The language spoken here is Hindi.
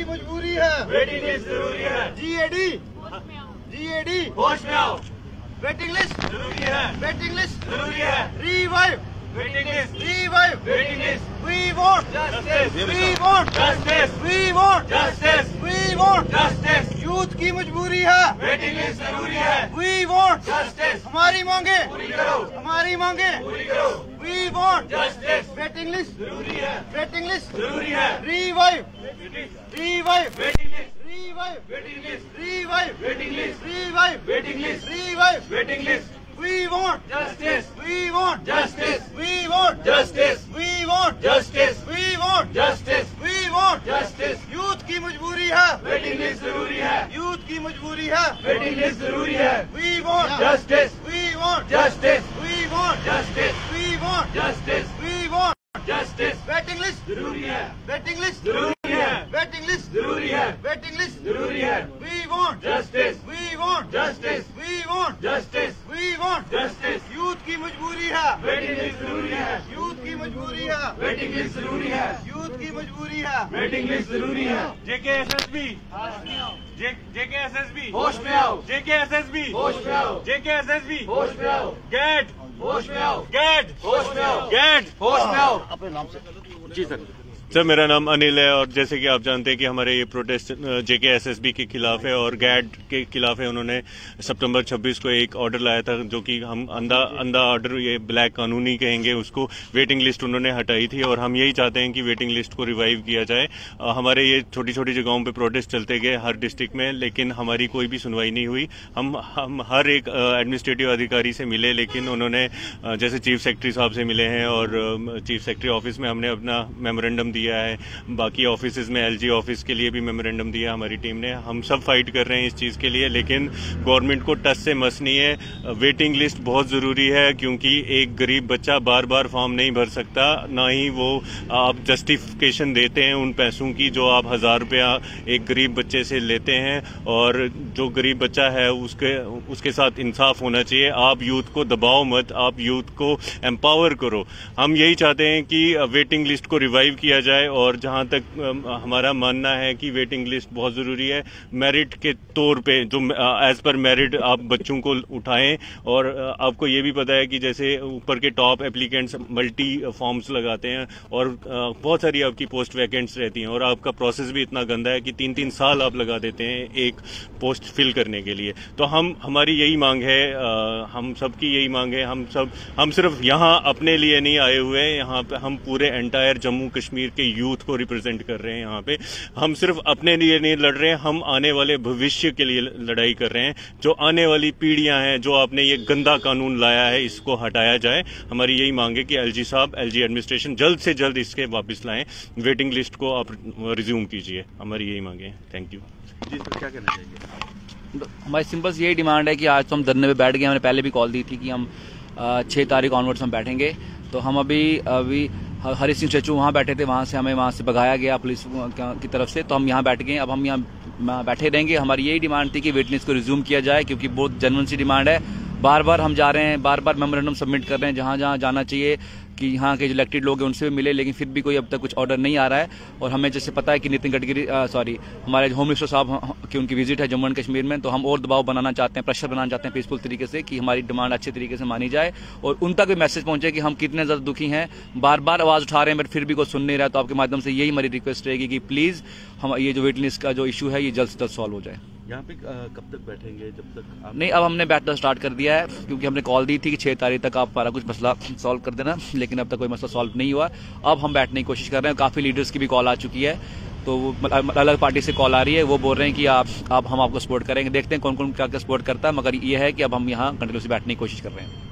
मजबूरी है, वेटिंग लिस्ट जरूरी है, जीएडी होश में आओ, वेटिंग लिस्ट जरूरी है, वेटिंग लिस्ट जरूरी है, revive waiting list, revive waiting list, we want justice, we want justice, we want justice, we want justice, youth की मजबूरी है, वेटिंग लिस्ट जरूरी है, वी वॉन्ट जस्टिस, हमारी मांगे पूरी करो, हमारी मांगे पूरी करो, we want justice, waiting list जरूरी है, वेटिंग लिस्ट जरूरी है, revive revive waiting list, revive waiting list, revive waiting list, revive waiting list, revive waiting list, we want justice, we want justice, we want justice, we want justice, we want justice, we want justice, youth की मजबूरी है, वेटिंग लिस्ट जरूरी है, यूथ की मजबूरी है, वेटिंग लिस्ट जरूरी है, we want justice, we want justice, we want justice, we want justice, we want justice, waiting list जरूरी है, वेटिंग लिस्ट जरूरी है, वेटिंग लिस्ट जरूरी है, वेटिंग लिस्ट जरूरी है, we want justice, we want justice, we want justice, we want justice, youth की मजबूरी है, वेटिंग लिस्ट जरूरी है, यूथ की मजबूरी है, वेटिंग लिस्ट जरूरी है, यूथ की मजबूरी है, वेटिंग लिस्ट जरूरी है, JKSSB JKSSB होश में आओ, JKSSB होश में आओ, JKSSB होश में आओ, GAD होश में आओ, GAD होश में आओ, GAD होश में आओ। जी सर मेरा नाम अनिल है और जैसे कि आप जानते हैं कि हमारे ये प्रोटेस्ट JKSSB के खिलाफ है और GAD के खिलाफ है। उन्होंने सितंबर 26 को एक ऑर्डर लाया था जो कि हम अंधा ऑर्डर, ये ब्लैक कानूनी कहेंगे उसको, वेटिंग लिस्ट उन्होंने हटाई थी और हम यही चाहते हैं कि वेटिंग लिस्ट को रिवाइव किया जाए। हमारे ये छोटी छोटी जगहों पे प्रोटेस्ट चलते गए हर डिस्ट्रिक्ट में, लेकिन हमारी कोई भी सुनवाई नहीं हुई। हम हर एक एडमिनिस्ट्रेटिव अधिकारी से मिले, लेकिन उन्होंने जैसे चीफ सेक्रेटरी साहब से मिले हैं और चीफ सेक्रेटरी ऑफिस में हमने अपना मेमोरेंडम दिया है, बाकी ऑफिसेज में LG ऑफिस के लिए भी मेमोरेंडम दिया हमारी टीम ने। हम सब फाइट कर रहे हैं इस चीज के लिए, लेकिन गवर्नमेंट को टच से मस नहीं है। वेटिंग लिस्ट बहुत जरूरी है क्योंकि एक गरीब बच्चा बार बार फॉर्म नहीं भर सकता, ना ही वो आप जस्टिफिकेशन देते हैं उन पैसों की जो आप 1000 रुपया एक गरीब बच्चे से लेते हैं। और जो गरीब बच्चा है उसके साथ इंसाफ होना चाहिए। आप यूथ को दबाओ मत, आप यूथ को एम्पावर करो। हम यही चाहते हैं कि वेटिंग लिस्ट को रिवाइव किया जाए और जहां तक हमारा मानना है कि वेटिंग लिस्ट बहुत जरूरी है। मेरिट के तौर पे जो एज पर मेरिट आप बच्चों को उठाएं। और आपको ये भी पता है कि जैसे ऊपर के टॉप एप्लीकेंट्स मल्टी फॉर्म्स लगाते हैं और बहुत सारी आपकी पोस्ट वैकेंट्स रहती हैं और आपका प्रोसेस भी इतना गंदा है कि 3-3 साल आप लगा देते हैं एक पोस्ट फिल करने के लिए। तो हमारी यही मांग है, हम सबकी यही मांग है। हम सिर्फ यहाँ अपने लिए नहीं आए हुए हैं, यहाँ पे हम पूरे एंटायर जम्मू कश्मीर के यूथ को रिप्रेजेंट कर रहे हैं। यहाँ पे हम सिर्फ अपने लिए नहीं लड़ रहे हैं, हम आने वाले भविष्य के लिए लड़ाई कर रहे हैं। जो आने वाली पीढ़ियां हैं, जो आपने ये गंदा कानून लाया है, इसको हटाया जाए। हमारी यही मांग है कि LG साहब, LG एडमिनिस्ट्रेशन जल्द से जल्द इसके वापस लाएं, वेटिंग लिस्ट को आप रिज्यूम कीजिए। हमारी यही मांग है। Thank you. जी सर, क्या कहना चाहिए? हमारी सिंपल यही डिमांड है कि आज तो हम धरने पे बैठ गए। हमने पहले भी कॉल दी थी कि हम 6 तारीख ऑनवर्ड्स हम बैठेंगे। तो हम अभी हरी सिंह स्टैचू वहाँ बैठे थे, हमें वहाँ से भगाया गया पुलिस की तरफ से। तो हम यहाँ बैठ गए। अब हम यहाँ बैठे रहेंगे। हमारी यही डिमांड थी कि वेटनेस को रिज्यूम किया जाए क्योंकि बहुत जेन्युइन सी डिमांड है। बार बार हम जा रहे हैं, बार बार मेमोरेंडम सबमिट कर रहे हैं जहाँ जहाँ जाना चाहिए कि यहाँ के जो इलेक्टेड लोग हैं उनसे भी मिले, लेकिन फिर भी कोई अब तक कुछ ऑर्डर नहीं आ रहा है। और हमें जैसे पता है कि नितिन गडकरी हमारे होम मिनिस्टर साहब की उनकी विजिट है जम्मू एंड कश्मीर में, तो हम और दबाव बनाना चाहते हैं, प्रेशर बनाना चाहते हैं पीसफुल तरीके से कि हमारी डिमांड अच्छे तरीके से मानी जाए और उन तक भी मैसेज पहुंचे कि हम कितने ज़्यादा दुखी हैं। बार बार आवाज़ उठा रहे हैं बट फिर भी कोई सुन नहीं रहा है। तो आपके माध्यम से यही हमारी रिक्वेस्ट रहेगी कि प्लीज़ हम ये जो वेट लिस्ट का जो इशू है ये जल्द से जल्द सॉल्व हो जाए। यहाँ पे कब तक बैठेंगे? जब तक आप... नहीं, अब हमने बैठना स्टार्ट कर दिया है क्योंकि हमने कॉल दी थी कि 6 तारीख तक आप सारा कुछ मसला सॉल्व कर देना, लेकिन अब तक कोई मसला सॉल्व नहीं हुआ। अब हम बैठने की कोशिश कर रहे हैं। काफ़ी लीडर्स की भी कॉल आ चुकी है, तो अलग पार्टी से कॉल आ रही है। वो बोल रहे हैं कि हम आपको सपोर्ट करेंगे। देखते हैं कौन कौन क्या क्या सपोर्ट करता है, मगर ये है कि अब हम यहाँ कंटिन्यूसली बैठने की कोशिश कर रहे हैं।